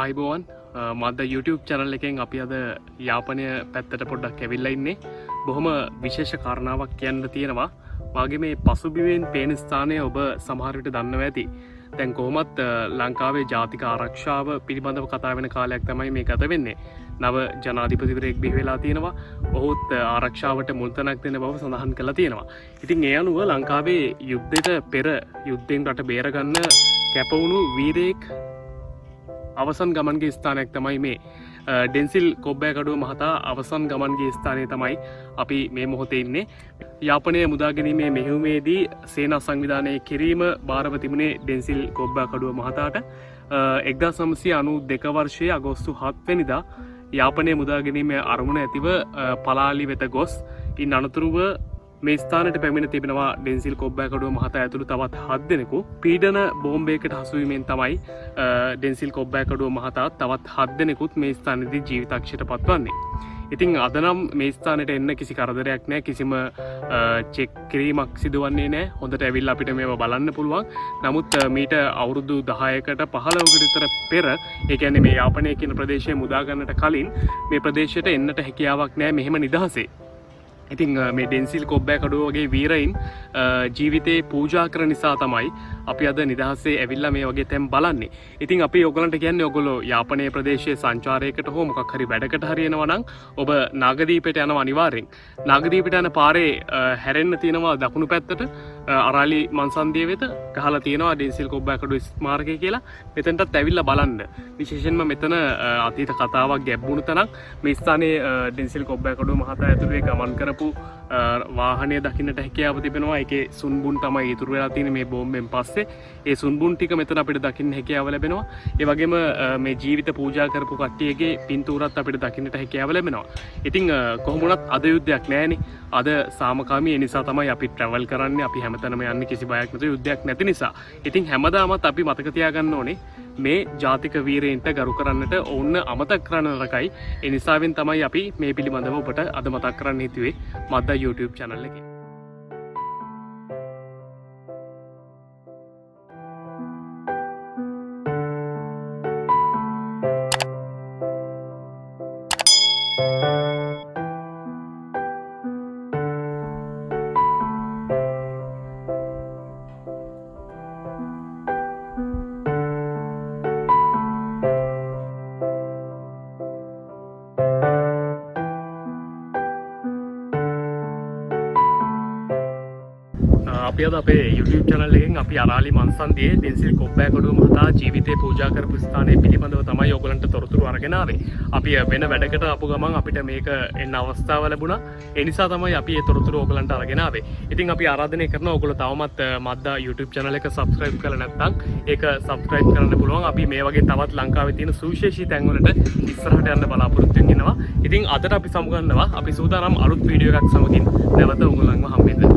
ආයිබෝවන් මද්ද YouTube channel එකෙන් අපි අද යාපනය පැත්තට පොඩ්ඩක් ඇවිල්ලා ඉන්නේ. බොහොම විශේෂ කාරණාවක් කියන්න තියෙනවා. වාගේ මේ පසුබිමෙන් පේන ස්ථානය ඔබ සමහර විට දන්නවා ඇති. දැන් කොහොමත් ලංකාවේ ජාතික ආරක්ෂාව පිළිබඳව කතා වෙන කාලයක් තමයි මේ ගත වෙන්නේ. නව ජනාධිපතිවරයෙක් බිහි වෙලා තියෙනවා. ඔහුත් ආරක්ෂාවට මුල් තැනක් දෙන බව සඳහන් කරලා තියෙනවා. ඉතින් ඒ අනුව ලංකාවේ යුද්ධයට පෙර යුද්ධයෙන් රට බේරගන්න කැපවුණු වීරයෙක් අවසන් ගමන්ගේ ස්ථානයක් තමයි මේ ඩෙන්සිල් කොබ්බෑකඩුව මහතා අවසන් ගමන්ගේ ස්ථානය තමයි අපි මේ මොහොතේ ඉන්නේ. යාපනය මුදා ගැනීමේ මෙහෙයුමේදී සේනා සංවිධානය කිරීම භාරව තිබුණේ ඩෙන්සිල් කොබ්බෑකඩුව මහතාට 1992 වර්ෂයේ අගෝස්තු 7 වෙනිදා යාපනය මුදා ගැනීමේ අරමුණ ඇතිව පලාලි වෙත ගොස් ඉන් අනතුරුව මේ ස්ථානට පැමිණ තිබෙනවා ඩෙන්සිල් කොබ්බෑකඩුව මහතා ඇතුළු තවත් 7 දෙනෙකු. පීඩන බෝම්බයකට හසුවීමෙන් තමයි ඩෙන්සිල් කොබ්බෑකඩුව මහතා තවත් 7 දෙනෙකුත් මේ ස්ථානයේදී ජීවිතක්ෂයට පත්වන්නේ. ඉතින් අද නම් මේ ස්ථානයට එන්න කිසි කරදරයක් නැහැ, කිසිම චෙක් කිරීමක් සිදුවන්නේ නැහැ. හොඳට ඇවිල්ලා අපිට මේවා බලන්න පුළුවන්. නමුත් මීට අවුරුදු 10කට 15කට විතර පෙර, ඒ කියන්නේ මේ යාපනය කියන ප්‍රදේශය මුදා ගන්නට කලින් මේ ප්‍රදේශයට එන්නට හැකියාවක් නැහැ මෙහෙම නිදහසේ. ඉතින් මේ ඩෙන්සිල් කොබ්බෑකඩුව වගේ වීරයින් ජීවිතේ පූජා කරන නිසා තමයි අපි අද නිදහසේ ඇවිල්ලා මේ වගේ තැන් බලන්නේ. ඉතින් අපි ඔයගලන්ට කියන්නේ ඔයගොල්ලෝ යාපනයේ ප්‍රදේශයේ සංචාරයකට හෝ මොකක් හරි වැඩකට හරි එනවා නම් ඔබ නාගදීපයට යනවා අනිවාර්යෙන්. නාගදීපයට යන පාරේ හැරෙන්න තියෙනවා දකුණු පැත්තට අරාලි මන්සන්දිය වෙත ගහලා තියෙනවා ඩෙන්සිල් කොබ්බෑකඩුව ස්මාරකය කියලා. මෙතනටත් ඇවිල්ලා බලන්න. විශේෂයෙන්ම මෙතන අතීත කතාවක් ගැඹුණු තැනක්. මේ ස්ථානයේ ඩෙන්සිල් කොබ්බෑකඩුව මහතා ඇතුළේ ගමන් කරපු වාහනය දකින්නට හැකියාව තිබෙනවා. ඒකේ සුන්බුන් තමයි ඉතුරු වෙලා තියෙන්නේ මේ බෝම්බෙන් පස්සේ. ඒ සුන්බුන් ටික මෙතන අපිට දකින්න හැකියාව ලැබෙනවා. ඒ වගේම මේ ජීවිත පූජා කරපු කට්ටියගේ පින්තූරත් අපිට දකින්නට හැකියාව ලැබෙනවා. ඉතින් කොහොම වුණත් අද යුද්ධයක් නැහැනේ. අද සාමකාමී. ඒ නිසා තමයි අපි ට්‍රැවල් කරන්නේ. අපි හැමතැනම යන්නේ කිසි බයක් නැතුව යුද්ධයක් නැති නිසා. ඉතින් හැමදාමත් අපි මතක තියාගන්න ඕනේ මේ ජාතික වීරයන්ට ගරු කරන්නට ඕන්න අමතක කරන්න නරකයි. ඒ නිසාවෙන් තමයි අපි මේ පිළිබඳව ඔබට අද මතක් කරන්න හිතුවේ මද්දා YouTube channel එකේ. අපි අද අපේ YouTube channel එකෙන් අපි අරාලි මන්සන්දියේ ඩෙන්සිල් කොබ්බෑකඩුව මහතා ජීවිතේ පූජා කරපු ස්ථානය පිළිබඳව තමයි ඔයගලන්ට තොරතුරු අරගෙන ආවේ. අපි වෙන වැඩකට ආපු ගමන් අපිට මේක එන්න අවස්ථාව ලැබුණා. ඒ නිසා තමයි අපි මේ තොරතුරු ඔයගලන්ට අරගෙන ආවේ. ඉතින් අපි ආරාධනය කරනවා ඔයගොල්ලෝ තවමත් මද්දා YouTube channel එක subscribe කරලා නැත්නම් ඒක subscribe කරන්න පුළුවන්. අපි මේ වගේ තවත් ලංකාවේ තියෙන සුවිශේෂී තැන් වලට ඉස්සරහට යන්න බලාපොරොත්තු වෙනවා. ඉතින් අදට අපි සමුගන්නවා. අපි සූදානම් අලුත් වීඩියෝ එකක් සමගින් නැවත ඔයගොල්ලන්ව හම්බෙන්න.